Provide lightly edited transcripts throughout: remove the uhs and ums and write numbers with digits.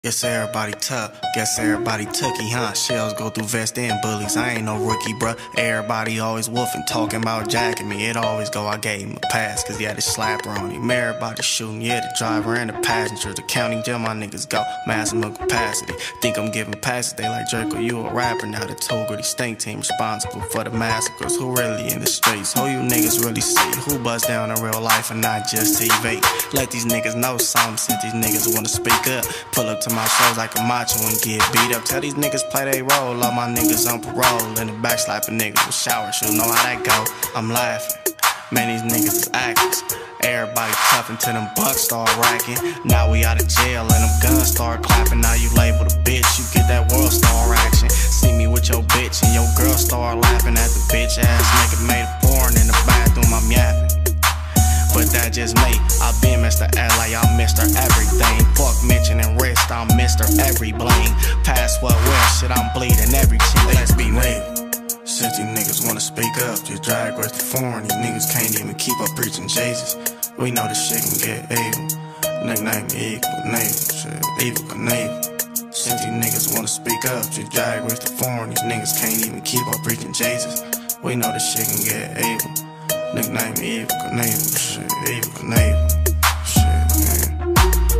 Guess everybody tough, guess everybody tookie, huh? Shells go through vest and bullies, I ain't no rookie, bruh. Everybody always woofing, talking about jacking me. It always go, I gave him a pass, cause he had a slapper on him. Everybody shooting, yeah, the driver and the passenger. The county jail, my niggas go, maximum capacity. Think I'm giving passes, they like Draco, you a rapper. Now the Toe Gritty Stink team responsible for the massacres. Who really in the streets? Who you niggas really see? Who bust down in real life and not just TV? Let these niggas know something, since these niggas wanna speak up. Pull up to my shows like a macho and get beat up. Tell these niggas play they role. All my niggas on parole. In the back slapping niggas with shower shoes. Know how that go? I'm laughing. Man, these niggas is actors. Everybody tough until them bucks start racking. Now we out of jail and them guns start clapping. Now you labeled a bitch, you get that world star action. See me with your bitch and your girl start laughing at the bitch ass nigga made a porn in the bathroom. I'm yapping. But that just me. I been Mr. LA, I'm Mr. Everything. Fuck mentioning wrist, I'm Mr. Every bling. Pass what well, shit, I'm bleeding every chin. Let's be real. Since these niggas wanna speak up, just drag rest the foreign. These niggas can't even keep up preaching Jesus. We know this shit can get evil. Nickname equal navel, shit, evil Knievel. Since these niggas wanna speak up, just drag rest the foreign. These niggas can't even keep up preaching Jesus. We know this shit can get evil. Nickname Evil Knievel, shit, Evil Knievel, shit, man.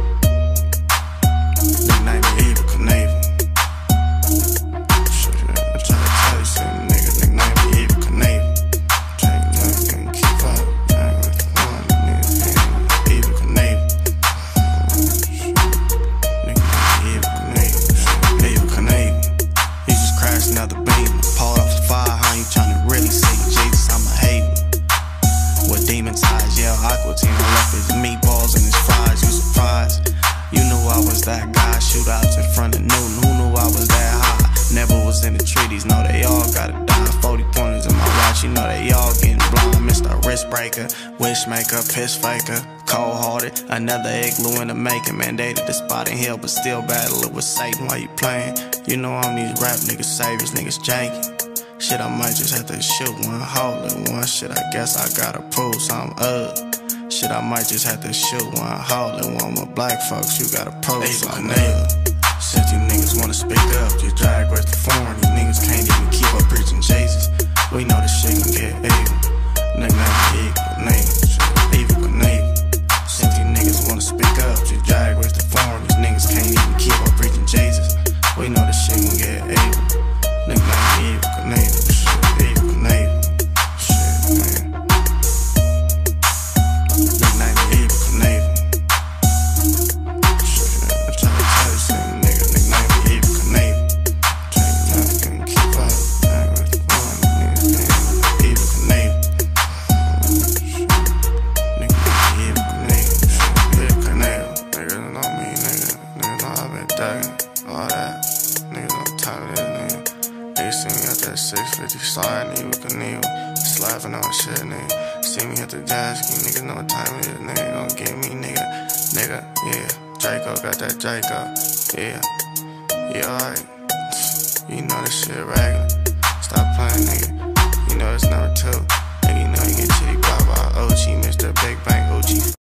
Nickname Evil Knievel, shit, I'm tryna tell you something, nigga. Nickname Evil Knievel, can't keep up, Evil Knievel, shit, nickname Evil Knievel, shit, Evil Knievel. He just crashed another beam, pulled off the fire, how you tryna really see Jesus? I'm a hater. With demon's eyes, yeah, Aqua Teen left his meatballs and his fries. You surprised? You knew I was that guy. Shootouts in front of Newton. Who knew I was that high? Never was in the treaties. Know they all gotta die. 40 pointers in my watch. You know they all getting blind. Mr. Wrist Breaker, Wish Maker, Piss Faker, Cold Hearted. Another igloo in the making. Mandated the spot in hell, but still battling with Satan while you playing. You know I'm these rap niggas saviors, niggas janky. Shit, I might just have to shoot one, hold it one. Shit, I guess I gotta prove something Shit, I might just have to shoot one, hold it one. With black folks, you gotta prove something Since these niggas wanna speak up, just drag rest the foreign. These niggas can't even keep up preaching Jesus. We know this shit can get evil. Nickname Evil Knievel, shit, Evil Knievel. Since these niggas wanna speak up, just drag rest the foreign. These niggas can't even keep up preaching Jesus. We know this shit can get evil. Nickname Evil Knievel, shit, Evil Knievel, shit, man. Nickname Evil Knievel, shit, I'm tryna tell you something, nigga. Nickname Evil Knievel, can't keep up, Evil Knievel, shit, nickname Evil Knievel, shit, Evil Knievel. Niggas know me, nigga know I've been thuggin', all that. Niggas on top of this, nigga. They see me at that 650 slide, Evil Knievel, slapping on shit, nigga. See me at the gas, you niggas know what time it is, nigga. Gon' get me, nigga, yeah. Draco got that Draco, yeah, alright. You know this shit regular. Stop playing, nigga. You know it's number 2. Nigga, you know you get chitty bop by OG, Mr. Big Bang OG.